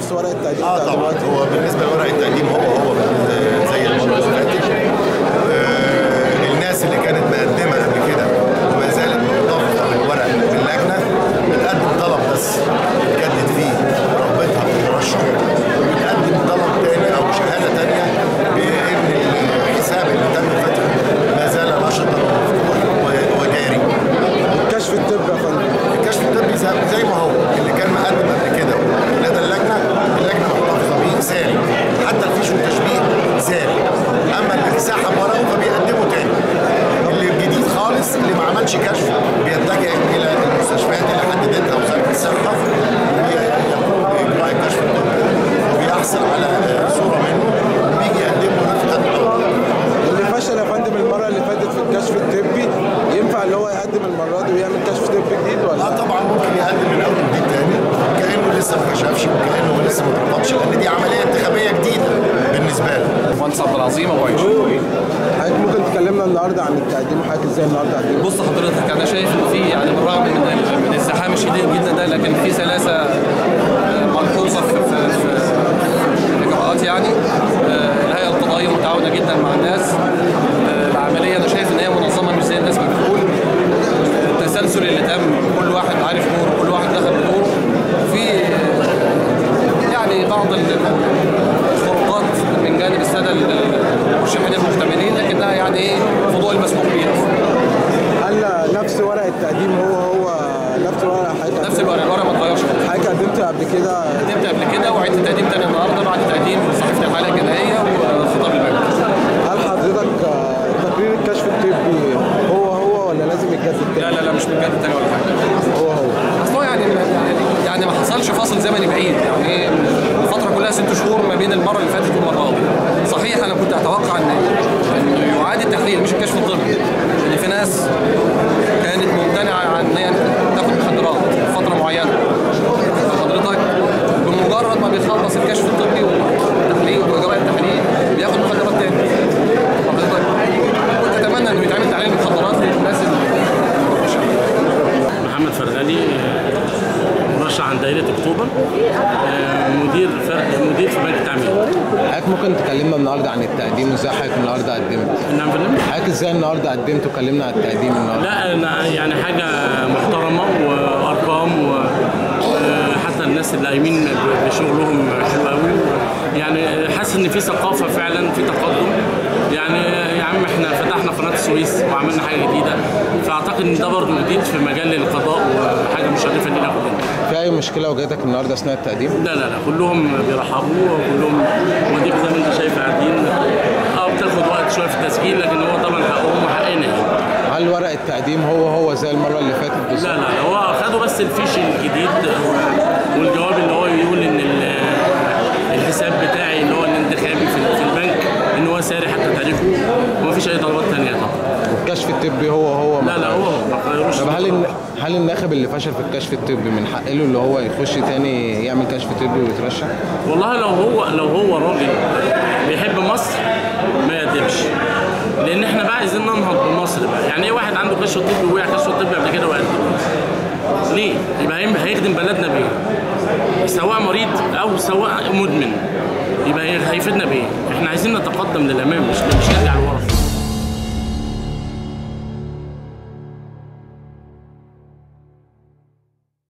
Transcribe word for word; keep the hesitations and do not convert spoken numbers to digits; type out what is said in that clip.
نفس ورق التقديم؟ اه طبعا. هو بالنسبه لورق التقديم هو هو زي المره اللي فاتت. آه الناس اللي كانت مقدمه قبل كده وما زالت محتفظه بالورق باللجنه بتقدم طلب بس تجدد فيه رغبتها في الترشح، وبتقدم طلب تاني او شهاده تانيه بان الحساب اللي تم فتحه ما زال نشطا وجاري. الكشف الطبي يا فندم؟ الكشف الطبي زي ما هو اللي كان مقدم قبل كده لدى اللجنه، اللجنه محتفظه بيه ساري، حتى الفيش والتشبيه ساري. اما اللي سحب ورقه فبيقدمه تاني. اللي الجديد خالص اللي ما عملش كشف بيتجه الى المستشفيات اللي حددتها وزاره الصحه ويقوم باجراء الكشف الطبي وبيحصل على صوره منه وبيجي يقدمه رفقه الطب. اللي فشل يا فندم المره اللي فاتت في الكشف الطبي ينفع اللي هو يقدم المره دي ويعمل كشف طبي جديد ولا؟ اه طبعا ممكن يقدم من اول وجديد تاني كانه لسه ما كشفش وكانه لسه ما اترفضش، لان دي عمليه انتخابيه جديده بالنسبه له. المهندس عبد العظيم ابو عيش. حضرتك ممكن تكلمنا النهارده عن التقديم وحضرتك ازاي النهارده قدمت؟ بص حضرتك انا شايف ان في يعني بالرغم من من الزحام الشديد جدا ده، لكن في سلاسه ملحوظه في في في الاجراءات. يعني الهيئه القضائيه متعاونه جدا مع الناس. العمليه انا شايف ان هي منظمه مش زي الناس ما بتقول. التسلسل اللي تم كل واحد عارف دوره، كل واحد دخل بدوره. في يعني بعض الخروقات من جانب الساده المرشحين المحتملين، لكنها يعني ايه في ضوء المسموح بيها. هل نفس ورق التقديم هو هو نفس الورق حضرتك؟ نفس الورق، الورق ما اتغيرش. حضرتك قدمت قبل كده؟ قدمت قبل كده وعدت تقديم تاني النهارده بعد تقديم صحيفه الحاله الجنائيه وخطاب البنك. هل حضرتك تقرير الكشف الطبي هو هو ولا لازم يتجدد تاني؟ لا لا لا مش متجدد تاني ولا حاجه. هو هو. اصل يعني يعني ما حصلش فاصل زمني بعيد، يعني الفتره كلها ست شهور ما بين المره اللي فاتت والمره دي. صحيح انا كنت اتوقع ان انه يعاد التحليل مش الكشف الطبي، ان في ناس كانت ممتنعه عن ان هي تاخد مخدرات فتره معينه. حضرتك بمجرد ما بيخلص الكشف الطبي والتحليل واجراء التحليل بياخد مخدرات تاني. حضرتك كنت اتمنى انه يتعمل تحليل مخدرات للناس المرشحين. محمد فرغلي مرشح عن دائرة اكتوبر، مدير مدير في بنك التعمير. حضرتك ممكن تكلمنا النهارده عن التقديم وازاي حضرتك النهارده قدمت؟ نعم فندم. حضرتك ازاي النهارده قدمت وكلمنا عن التقديم النهارده؟ لا يعني حاجة محترمة وارقام وحتى الناس اللي قايمين بشغلهم حلو قوي. يعني حاسس ان في ثقافة فعلا، في تقدم. يعني يا عم احنا فتحنا قناة السويس وعملنا حاجة جديدة، فاعتقد ان ده برضه جديد في مجال القضاء وحاجة مشرفة لينا كلنا. في اي مشكلة واجهتك النهارده اثناء التقديم؟ لا لا لا كلهم بيرحبوا وكلهم وديك زي ما انت شايف قاعدين. اه بتاخد وقت شوية في التسجيل لكن هو طبعا حقهم وحقنا. هل ورق التقديم هو هو زي المرة اللي فاتت بالظبط؟ لا لا لا هو خدوا بس الفيش الجديد والجواب اللي هو يقول ان الحساب بتاعي اللي هو الانتخابي في البنك ان هو ساري حتى تاريخه ومفيش اي طلبات ثانيه طبعا. والكشف الطبي هو هو لا لا هو ما غيروش. طب هل هل الناخب اللي فشل في الكشف الطبي من حق له اللي هو يخش تاني يعمل كشف طبي ويترشح؟ والله لو هو لو هو راجل بيحب مصر ما يقدمش، لان احنا بقى عايزين ننهض بمصر بقى. يعني ايه واحد عنده كشف طبي ووقع كشف طبي قبل كده وقدم؟ ليه؟ يبقى هيخدم بلدنا بايه؟ سواء مريض او سواء مدمن، يبقى هيفيدنا بايه؟ احنا عايزين نتقدم للامام مش مش نرجع لورا.